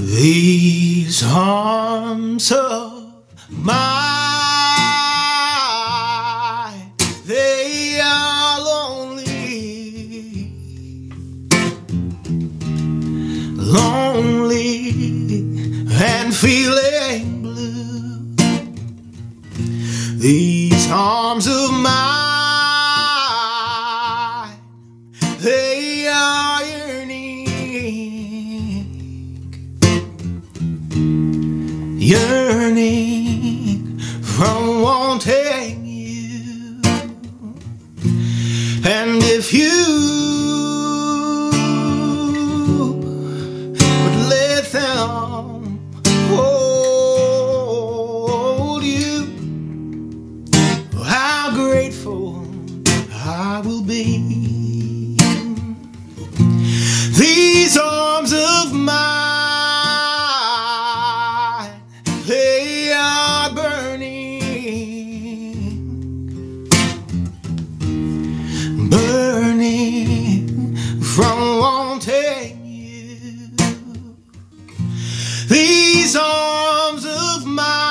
These arms of mine, they are lonely, lonely and feeling blue. These arms of mine, they are yearning from wanting you. And if you would let them hold you, how grateful I will be. These arms of mine, they are burning, burning from wanting you. These arms of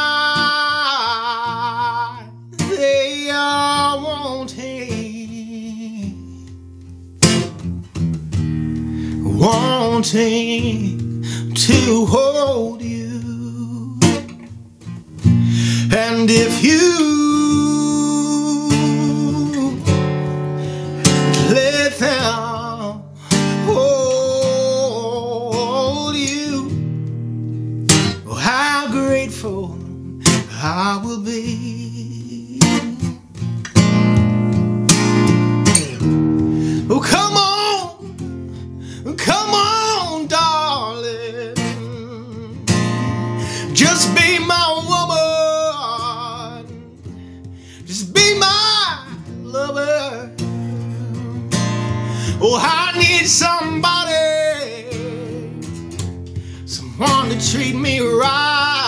mine, they are wanting, wanting to hold you. And if you let them hold you, how grateful I will be. Oh, come on, darling, just be my woman. Just be my lover. Oh, I need somebody, someone to treat me right.